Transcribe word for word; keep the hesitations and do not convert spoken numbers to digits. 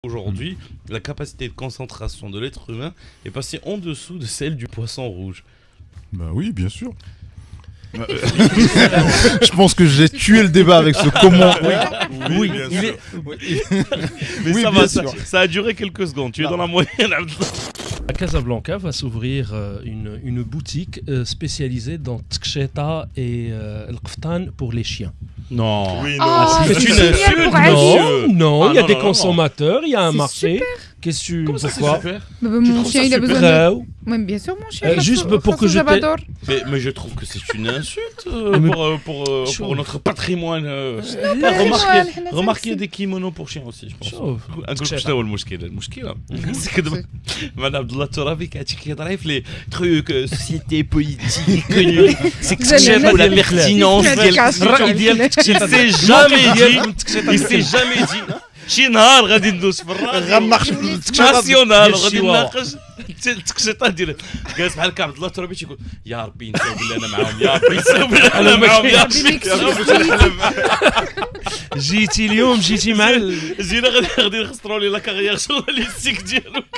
Aujourd'hui, la capacité de concentration de l'être humain est passée en dessous de celle du poisson rouge. Bah oui, bien sûr. Je pense que j'ai tué le débat avec ce comment. Oui, Oui, bien il sûr. est- Mais Oui, ça, bien va, ça, sûr. ça a duré quelques secondes. Tu es dans la moyenne. À Casablanca va s'ouvrir euh, une, une boutique euh, spécialisée dans Tcheta et euh, El Qftan pour les chiens. Non. Oui, Oh, non. c'est c'est une génial insulte, pour non. Aziz. Non, non, Ah, il y a non, des non, non. consommateurs, il y a un C'est marché. Qu'est-ce que tu. Comment ça, c'est Pourquoi super? Bah, bah, Tu mon trouves chien, ça il a super? besoin de... Bravo. Ouais, bien sûr, mon chien. Euh, Khassou- juste pour que Khassou je t'ai- Jabador. mais, mais je trouve que c'est une insulte euh, Mais- pour, euh, pour, euh, Chaud. pour notre patrimoine. euh. patrimoine, remarquez, إحنا remarquez زي des kimonos pour chiens aussi, je pense. شوف نقول لك شنو هو المشكله المشكله سي كدب مع عبد الله الترابي كيعطي كيضرب في لي تروك سوسيتي بوليتيك كوني سي كتشاف لا بيرتينونس ديال الراي ديال سي جامي دي il s'est jamais dit شي نهار غادي ندوز في الراديو غنناقش ناسيونال ديال غادي الشواوا. نناقش التكشيطه ديال جالس بحال هكا عبد الله الترابي تيقول يا ربي نساوب لي انا معاهم يا ربي نساوب لي انا معاهم يا ربي جيتي اليوم جيتي مع ال- جينا غادي غادي نخسروا لي لا كارير جورناليستيك ديالو